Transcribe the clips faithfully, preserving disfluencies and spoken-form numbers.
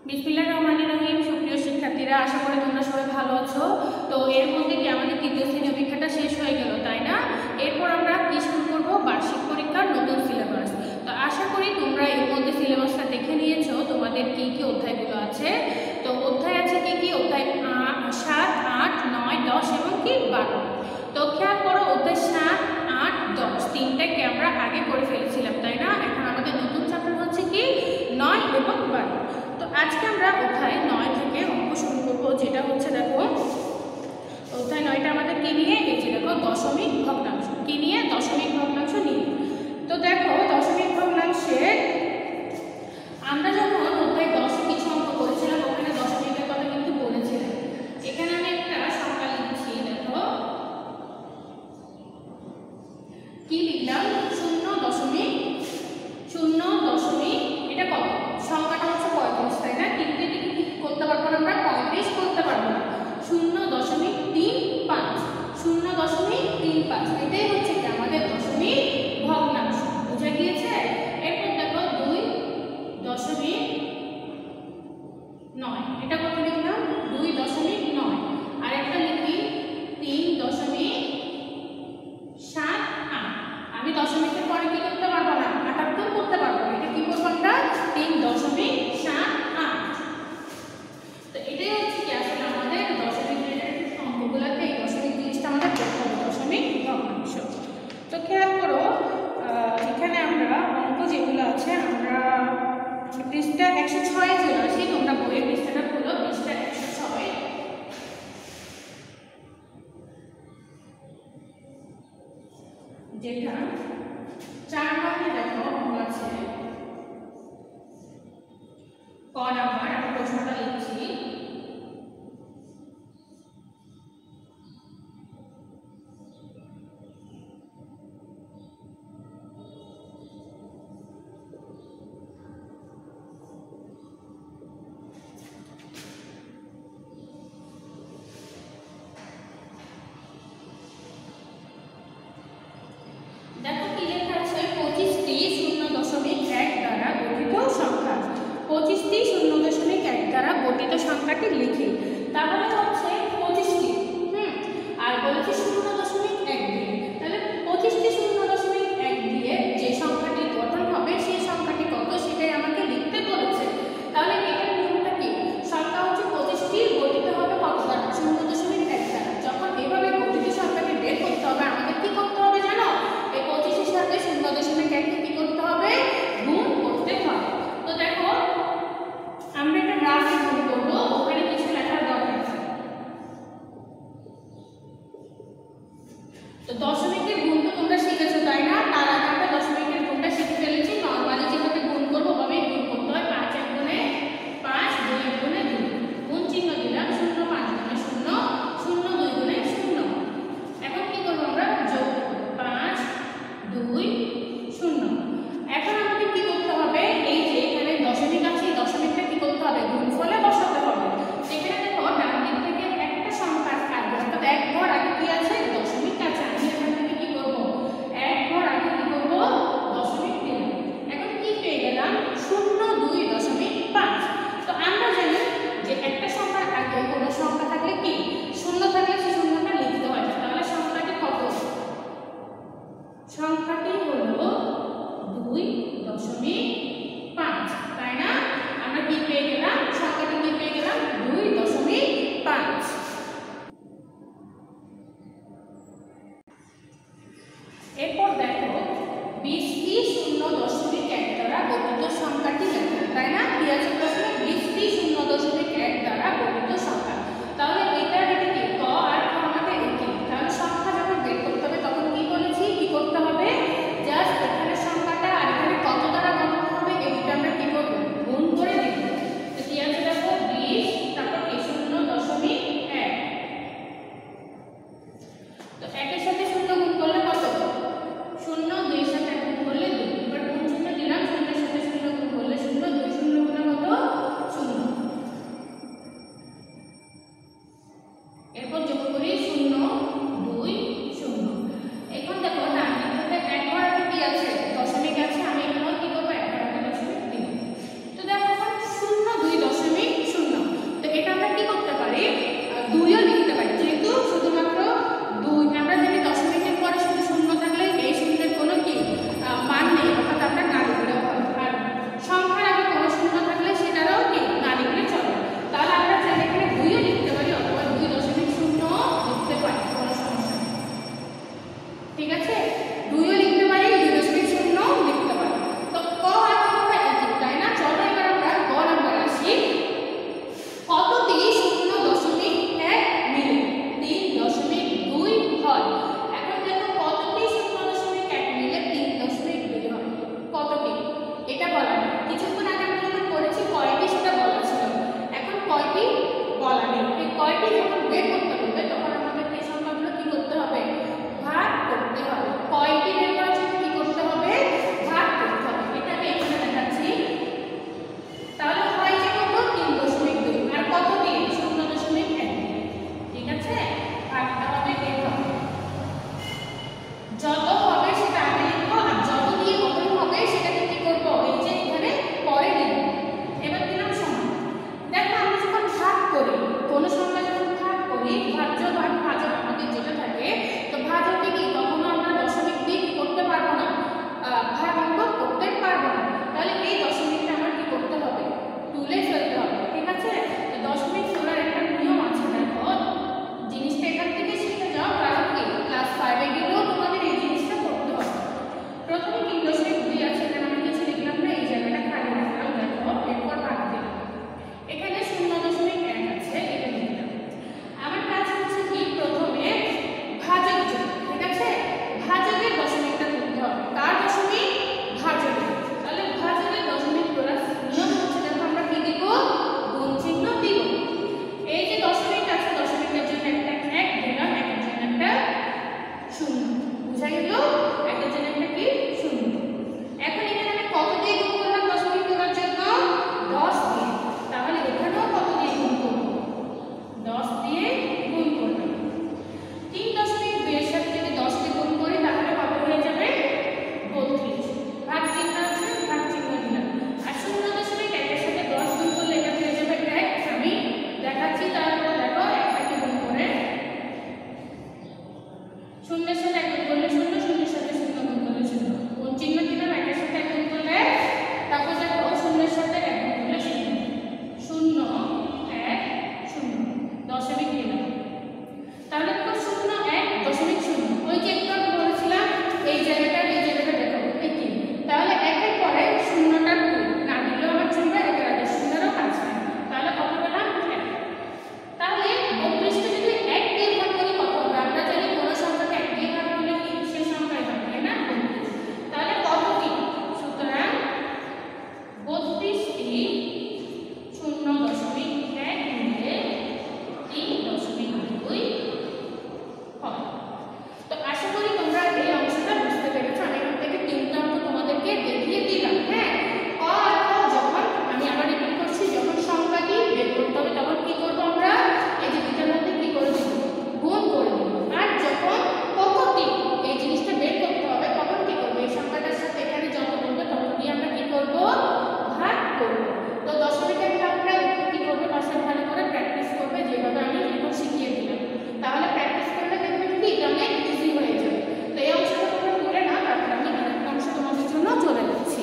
বিসমিল্লাহির রহমানির রহিম। সুপ্রিয় শিক্ষার্থীরা, আশা করি তোমরা সবাই ভালো আছো। তো এর মধ্যে কি আমাদের তৃতীয় শ্রেণী পরীক্ষাটা শেষ হয়ে গেল, তাই না? এরপর আমরা কি শুরু করবো? বার্ষিক পরীক্ষার নতুন সিলেবাস। তো আশা করি তোমরা এর মধ্যে সিলেবাসটা দেখে নিয়েছো, তোমাদের কি কি অধ্যায়গুলো আছে। তো অধ্যায় আছে কি কি? অধ্যায় সাত, আট, নয়, দশ এবং কি বারো। তো খেয়াল করো, অধ্যায় সাত, আট, দশ তিনটাকে আমরা আগে করে ফেলেছিলাম, তাই না? এখন আমাদের নতুন চ্যাপ্টার হচ্ছে কি নয় এবং বারো। তো আজকে আমরা অধ্যায় নয় থেকে অঙ্ক শুরু করবো, যেটা হচ্ছে দেখো অধ্যায় নয়টা আমাদের কি নিয়ে? এই যে দেখো দশমিক ভগ্নাংশ। কি নিয়ে? দশমিক ভগ্নাংশ নিয়ে। তো দেখো দশমিক ভগ্নাংশে আমরা যখন অধ্যায় দশে কিছু অঙ্ক করেছিলাম, ওখানে দশমিকের কথা কিন্তু বলেছিলাম। এখানে আমি একটা সংখ্যা লিখছি, দেখো কি লিখলাম? শূন্য দশমিক শূন্য দশমিক এটা কত? সংখ্যাটা হচ্ছে পঁয়ত্রিশ, তাই না? কিন্তু এটাকে কি করতে পারবো না? আমরা পঁয়ত্রিশ করতে পারবো না। শূন্য দশমিক তিন পাঁচ শূন্য দশমিক তিন পাঁচ এটাই হচ্ছে কি আমাদের দশমিক ভগ্নাংশ। বুঝা গিয়েছে? এরপর দেখো দুই দশমিক নয়, এটা কত লিখলাম? দুই দশমিক নয়। আর একটা লিখি তিন দশমিক সাত আট। আমি দশমিকের পরে কি করতে পারবো না? আটাত্তর করতে পারবো না। এটা কি করবো আমরা? তিন দশমিক সাত আট। তো এটাই হচ্ছে কি আসলে আমাদের দশমিকের অঙ্কগুলোতে এই দশমিক জিনিসটা আমাদের করতে হবে, দশমিক ভগ্নাংশ। তো খেয়াল করো, এখানে আমরা অঙ্ক যেগুলো আছে, আমরা পৃষ্ঠা একশো ছয়ে চলে আসি। তোমরা বইয়ের পৃষ্ঠাটা খুলো, পৃষ্ঠা একশো ছয়। যেটা চার নম্বরে দেখো অঙ্ক আছে ক নাম্বার। আমি প্রশ্নটা লিখছি। দেখো কি লেখা আছে? পঁচিশটি শূন্য দশমিক এক দ্বারা গঠিত সংখ্যা। পঁচিশটি শূন্য দশমিক এক দ্বারা গঠিত সংখ্যাটি লিখি। তাহলে হচ্ছে পঁচিশটি, হুম আর বলেছি শূন্য দশমিক এক দিয়ে। তাহলে পঁচিশটি শূন্য দশমিক এক দিয়ে যে সংখ্যাটি গঠন হবে, সেই সংখ্যাটি কত সেটাই আমাকে লিখতে বলেছে। তাহলে এটার নিয়মটা কি? সংখ্যা হচ্ছে পঁচিশটি গঠিত হবে কত দ্বারা? শূন্য দশমিক এক দ্বারা। যখন এভাবে গঠিত সংখ্যাটি বের করতে হবে, আমাদের কি করতে হবে জানো? এই পঁচিশের সাথে শূন্য দশমিক এককে কি করতে হবে? গুণ করতে হবে। তো দেখো আমরা এটা গ্রাফে গুণ করবো, ওখানে কিছু লেখার দরকার আছে। তো দশমিকের গুণ তো তোমরা শিখেছো, তাই না? তার আগে আমরা দশমিকের গুণটা শিখে ফেলেছি। নরমালি যেভাবে গুণ করবো ওভাবেই গুণ করতে হয়। পাঁচ এক গুণে পাঁচ, দুই এক গুণে দুই, গুণ চিহ্ন দিলাম। শূন্য পাঁচ গুণে শূন্য, শূন্য দুই গুণে শূন্য। এখন কি করবো আমরা? যোগ পাঁচ দুই শূন্য। এখন আমাদের কি করতে হবে? এই যে এখানে দশমিক আছে, এই দশমিকটা কি করতে হবে? গুণফলে বসাতে হবে। এখানে দেখো ডান দিক থেকে একটা সংখ্যার আগে, অর্থাৎ এক ঘর আগে কি আছে? দশমিক আছে। আমি এখান থেকে কি করবো? এক ঘর আগে কি করবো? দশমিক দিলাম। এখন কি পেয়ে গেলাম? শূন্য দুই দশমিক পাঁচ। তো আমরা জানি যে একটা সংখ্যার আগে কোনো সংখ্যা থাকলে কি শূন্য থাকলে সেই শূন্যটা লিখতে হয়। তাহলে সংখ্যাটি কত? সংখ্যাটি হলো দুই দশমিক পাঁচ, তাই না? আমরা কি পেয়ে গেলাম? সংখ্যাটি কি পেয়ে গেলাম? দুই দশমিক পাঁচ। এরপর দেখো বিশটি শূন্য দশমিক এক দ্বারা গঠিত সংখ্যাটি লেখো, তাই না? কি আছে প্রশ্নে? বিশটি শূন্য দশমিক এক দ্বারা গঠিত সংখ্যা। তাহলে এটা এটা কি? ক আর খ আমাদের একই। তাহলে সংখ্যা যখন বের করতে হবে তখন কি বলেছি? কি করতে হবে? জাস্ট এখানে সংখ্যাটা আর এখানে কত দ্বারা গঠন হবে এই দুটো আমরা কি করব? গুণ করে দেব। তো কি আছে দেখো বিশ, তারপর কি শূন্য দশমিক এক। তো একের সাথে শূন্য গুণ করলে কত? শূন্য, দুইয়ের সাথে গুণ করলে দুই। এবার গুণ চিহ্ন দিলাম। শূন্যের সাথে শূন্য গুণ করলে শূন্য, দুই শূন্য গুণে কত? শূন্য। শূন্যের সাথে এক গুণ করলে শূন্য, শূন্যের সাথে শূন্য গুণ করলে শূন্য। কোন চিহ্ন দিলাম? একের সাথে এক গুণ করলে, তারপর দেখো শূন্যের সাথে এক গুণ করলে শূন্য, শূন্য এক শূন্য, দশমিক দিলাম। তাহলে দেখো শূন্য এক দশমিক শূন্য, ওই যে একটু আমি বলেছিলাম এই জায়গাটা এই জায়গাটা দেখো এই কি। তাহলে একের পরে শূন্যটা না দিলেও আমার চলবে, একের আগে শূন্যেরও কাজ হয়। তাহলে কত পেলাম? এক। তাহলে বত্রিশকে যদি এক দিয়ে ভাগ করি কত হবে? আমরা জানি কোনো সংখ্যাকে এক দিয়ে ভাগ করলে কি সেই সংখ্যাই হয়, তাই না? তাহলে কত কি? সুতরাং বত্রিশটি শূন্য দশমিক এক মিলে তিন দশমিক দুই হবে। তো আশা করি তোমরা এই অংশটা বুঝতে পেরেছো। আমি এখান থেকে তিনটা অঙ্ক তোমাদেরকে দেখিয়ে দিলাম। হ্যাঁ, ক আর খ যখন আমি আবার রিপিট করছি, যখন সংখ্যাটি বের করতে হবে তখন কি করবো আমরা? এই যে দুটার মধ্যে কি করে দেব? গুণ করে দেব। আর যখন কতটি এই জিনিসটা বের করতে হবে তখন কি করবো? এই সংখ্যাটার সাথে এখানে যত বলবে তত দিয়ে আমরা কি করবো? ভাগ করবো। তো দশমিকের ভাগটা একটু কি করবে? বাসায় ভালো করে প্র্যাকটিস করবে, যেভাবে আমি এখন শিখিয়ে দিলাম। তাহলে প্র্যাকটিস করলে দেখবেন কি এটা অনেক ইজি হয়ে যাবে। তো এই অংশটা তোমরা করে না, তারপর আমি আরেকটা অংশ তোমাদের জন্য চলে যাচ্ছি।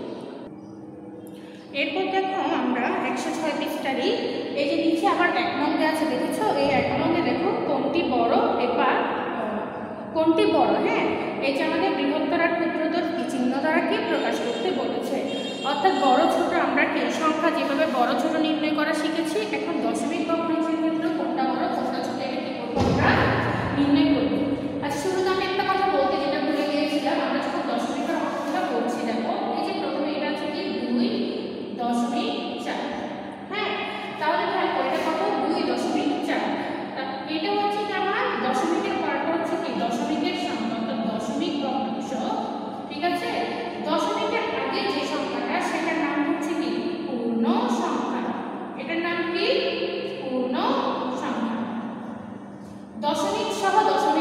এরপর দেখো আমরা একশো ছয় পৃষ্ঠারই এই যে নিচে আবার এক নঙ্গে আছে, দেখেছো? এই এক নঙ্গে দেখো কোনটি বড় এবার কোনটি বড়। হ্যাঁ, এই যে আমাদের বৃহত্তর আর ক্ষুদ্রতর কি চিহ্ন দ্বারা কি প্রকাশ করতে বলেছে। অর্থাৎ বড় ছোট আমরা কি সংখ্যা যেভাবে বড় ছোট নির্ণয় করা শিখেছি, এখন দশমিক ভগ্নাংশের ক্ষেত্রে কোনটা বড় কোনটা ছোট এটা কি করবো? আমরা নির্ণয় করবো। আচ্ছা, শুরুতে আমি একটা কথা বলতে যেটা ভুলে গিয়েছিলাম, আমরা যখন দশমিকের অঙ্কটা করছি দেখো এই যে প্রথমে এটা আছে কি দুই দশমিক চার। হ্যাঁ, তাহলে খেয়াল করো এটা কত? দুই দশমিক চার। এটা হচ্ছে যে আমার দশমিকের পরটা হচ্ছে কি দশমিকের সংখ্যা, অর্থাৎ দশমিক ভগ্নাংশ। ঠিক আছে, দশমিকের আগে যে সংখ্যাটা সেটার নাম হচ্ছে কি পূর্ণ সংখ্যা। এটার নাম কি? পূর্ণ সংখ্যা। দশমিক সহ দশমিক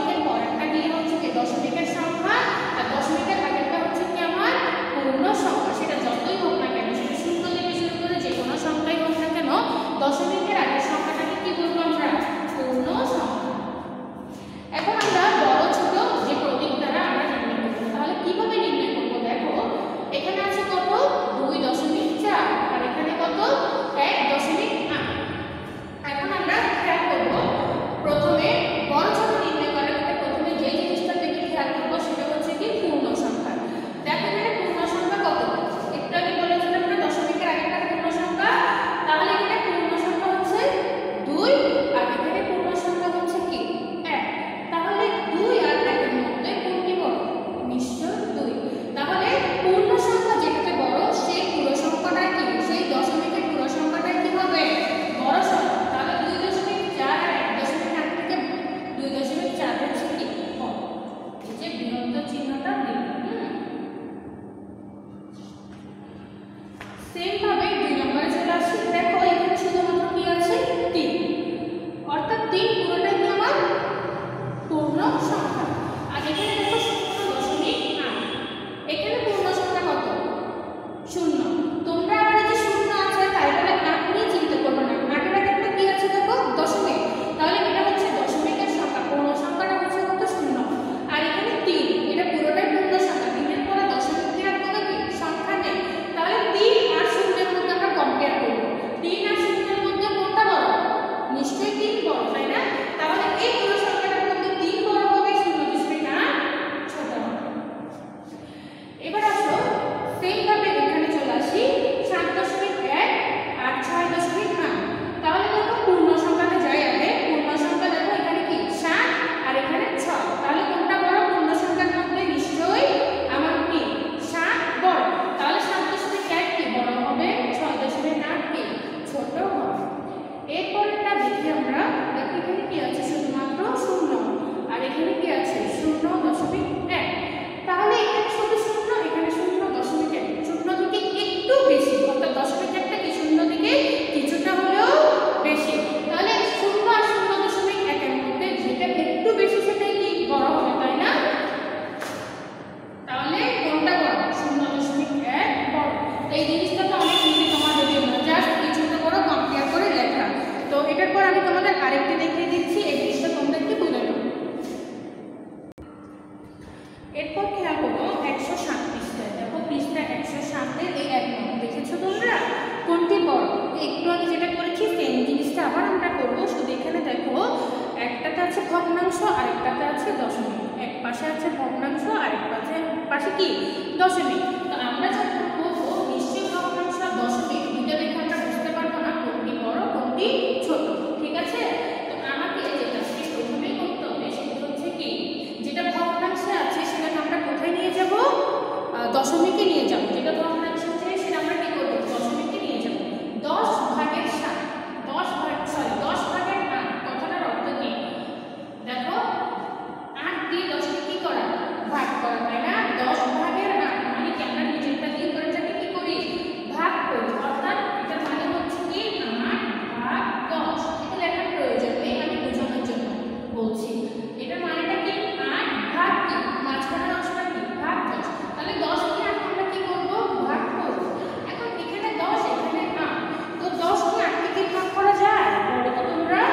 এরপর খেয়াল করো একশো সাত পৃষ্ঠায়, দেখো পৃষ্ঠা একশো সাতের এই এক নম্বর দেখেছো তোমরা কোনটি বড়? একটু আগে যেটা করেছি সেম জিনিসটা আবার আমরা করবো, শুধু এখানে দেখো একটাতে আছে ভগ্নাংশ আর একটাতে আছে দশমিক, এক পাশে আছে ভগ্নাংশ আর এক পাশে পাশে কি দশমিক। তো আমরা যখন করবো নিশ্চয়ই ভগ্নাংশ আর দশমিক দুইটা দেখে আমরা বুঝতে পারবো না কোনটি বড় কোনটি ছোট, ঠিক আছে? তো আমাকে যেটা প্রথমেই করতে হবে সেটা হচ্ছে কি, যেটা ভগ্নাংশে আছে সেটাকে আমরা কোথায় নিয়ে যাব? দশমিকে নিয়ে যাব। যেটা ভগ্নাংশে আছে সেটা আমরা কি করবো? দশমিকে নিয়ে যাব। দশ ভাগের সাত, দশ ভাগ সরি দশ ভাগের আট কথাটার অর্থ কি? দেখো আট দিয়ে দশকে কি করা? ভাগ করা, তাই না? দশ ভাগের আট মানে কি আমরা নিজেরটা দিয়ে করেটাকে কি করি? ভাগ করি। অর্থাৎ এটার মানে হচ্ছে কি আট ভাগ দশ। এটা লেখার প্রয়োজন নেই, আমি বোঝানোর জন্য বলছি। এটার মানেটা কি? আট ভাগ কি মাঝখানে দশটা কি ভাগ দশ। তাহলে দশ দিয়ে আট আমরা কি করব? ভাগ করব। এখন এখানে দশ এখানে আট, তো দশ কে আট থেকে ভাগ করা যায়? বলো তো তোমরা।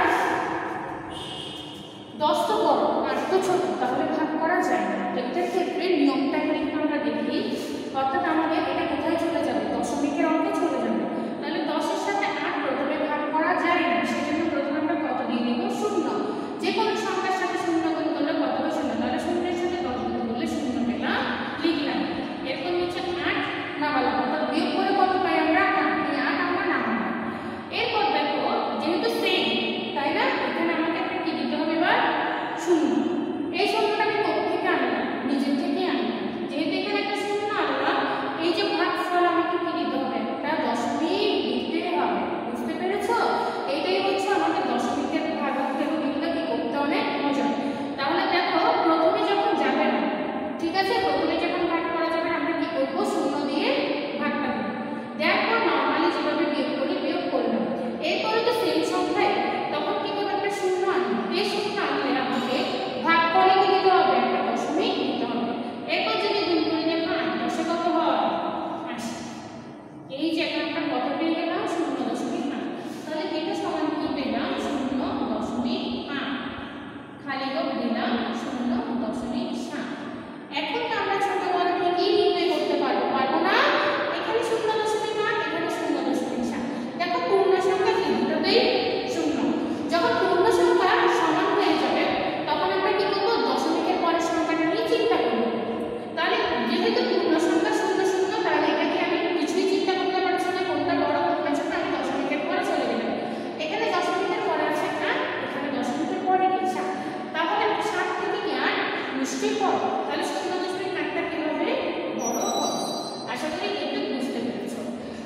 দশ তো বড় আট তো ছোট, তাহলে ভাগ করা যায় না। তো এটার ক্ষেত্রে নিয়মটা কিন্তু আমরা দেখি, অর্থাৎ আমাদের এটা কোথায় চলে যাবে? দশমিকের অঙ্কে চলে যাবে। তাহলে দশের সাথে আট প্রথমে ভাগ করা যায় না, সেজন্য প্রথমে আমরা কত দিয়ে দিব? শূন্য। যে কোনো সংখ্যার সাথে শূন্য গুণ করলে কত হয়? শূন্য। তাহলে শূন্যের সাথে দশ গুণ করলে শূন্য পেলাম, লিখলাম। এরপর নিচে আট নামালাম, অর্থাৎ বিয়োগ করে কত পাই আমরা? আট। এই আট আমরা নামালাম। এরপর দেখো যেহেতু সেম, তাই না? এখানে আমাকে একটা কি দিতে হবে? এবার শূন্য। এই শূন্যটা আমি কোথা থেকে আনলাম? নিজের থেকে আনলাম। যেহেতু এখানে একটা শূন্য আনলাম, এই যে ভাগফল আমাকে কি দিতে হবে? একটা দশমিক দিতে হবে। বুঝতে পেরেছো? এইটাই হচ্ছে আমাদের দশমিকের ভাগাঙ্কের রুটিনটা কি করতে অনেক মজা। তাহলে দেখো প্রথমে যখন যাবে না, ঠিক আছে, প্রথমে যখন ভাগ করা যাবে আমরা কি করব? শূন্য দিয়ে ভাগটা দেব। দেখো নরমালি যেভাবে বিয়োগ করি বিয়োগ করলাম। এরপরে তো সেম সংখ্যায় তখন কি করব? একটা শূন্য আনবো। এই শূন্য আনলে আমাকে ভাগফলে কি দিতে হবে? একটা দশমিক দিতে হবে। এরপর যদি গুণ করে দেখো আট দশে কত হয়? আশি। এই যে একটা কত পেয়ে গেলাম? শূন্য দশমিক আট। তাহলে এটা সমান কি পেলাম? শূন্য দশমিক আট। খালি গড় দিলাম শূন্য দশমিক সাত। এখন তো আমরা ছোট বড় ঠিকই নির্ণয় করতে পারবো, পারবো না? এখানে শূন্য দশমিক আট, এখানে শূন্য দশমিক সাত। দেখো পূর্ণ সংখ্যা কি দুটোতেই শূন্য। যখন পূর্ণ সংখ্যা সমান হয়ে যাবে তখন আমরা কি করবো? দশমিকের পরের সংখ্যাটা নিয়ে চিন্তা করবো। তাহলে যেহেতু পূর্ণ সংখ্যা শূন্য শূন্য, তাহলে এটাকে আমি কিছুই চিন্তা করতে পারছি না কোনটা বড় কোনটা ছোট, আমি দশমিকের পরে চলে গেলাম। এখানে দশমিকের পরে আছে আট, এখানে দশমিকের পরে কি সাত। তাহলে সাত থেকে কি আট নিশ্চয়ই বড়, তাহলে শূন্য দশমিক আটটা কি হবে? বড় হবে। আশা করি একটু বুঝতে পেরেছো।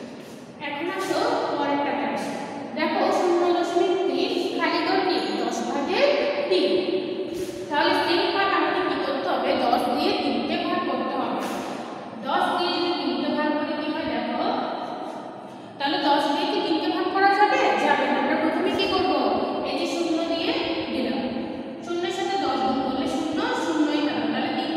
এখন আসো পরেরটাতে আসি। দেখো শূন্য দশমিক তিন খালি গড় কি? দশ ভাগের তিন। তাহলে তিন ভাগ আমাকে কি করতে হবে? দশ দিয়ে তিনকে ভাগ করতে হবে। দশ দিয়ে যদি তিনকে ভাগ করে কি হয় দেখো, তাহলে দশ দিয়ে কি তিনকে ভাগ করা যাবে? যাবে না। আমরা প্রথমে কি করব? এই যে শূন্য দিয়ে দিলাম, শূন্যের সাথে দশ গুণ করলে শূন্য, শূন্যই পেলাম। তাহলে তিন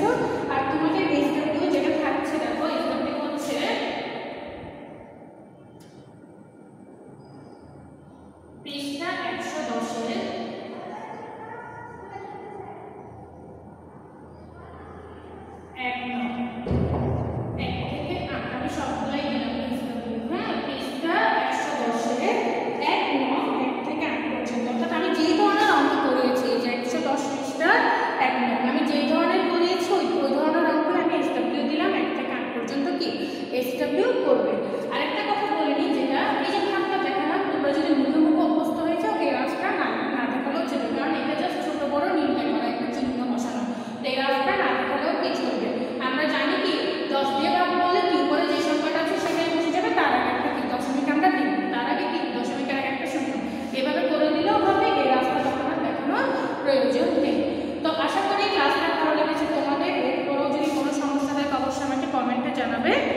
পেরেছো। আর তোমাদের এসডব্লিউ যেটা থাকছে দেখো, এসডব্লিউ হচ্ছে পৃষ্ঠা একশো দশের এক নং, এক থেকে আট, আমি সবগুলাই দিলাম এসডব্লিউ। হ্যাঁ, পৃষ্ঠা একশো দশের এক নং, এক থেকে আট পর্যন্ত। অর্থাৎ আমি যেই ধরনের অঙ্ক করিয়েছি, যে একশো দশ পৃষ্ঠার এক নং, আমি যেই ধরনের করিয়েছি ওই ওই ধরনের অঙ্ক আমি এসডব্লিউ দিলাম, এক থেকে আট পর্যন্ত কি এসডব্লিউ করবে। আরেকটা কথা বলে নিই, যেটা এই যে ভাগটা দেখালাম, তোমরা যদি মুখে মুখে অভ্যস্ত হয়ে যাও এই রাস্তা না না দেখালেও চলবে, কারণ এটা জাস্ট ছোট বড় নির্ণয় করা, একটা চিহ্ন বসানো। তো এই রাস্তা না দেখালেও কি চলবে। আমরা জানি কি দশ দিয়ে ভাগ করলে কি উপরে যে সংখ্যাটা আছে সেটাই বসে যাবে, তার আগে একটা কি দশমিক আমরা দিব, তার আগে কি দশমিকের আগে একটা শূন্য, এভাবে করে দিলেও হবে। এই রাস্তা তখন আর দেখানোর প্রয়োজন নেই। তো আশা করি ক্লাসটা ভালো লেগেছে তোমাদের। এরপরও যদি কোনো সমস্যা থাকে অবশ্যই আমাকে কমেন্টে জানাবে।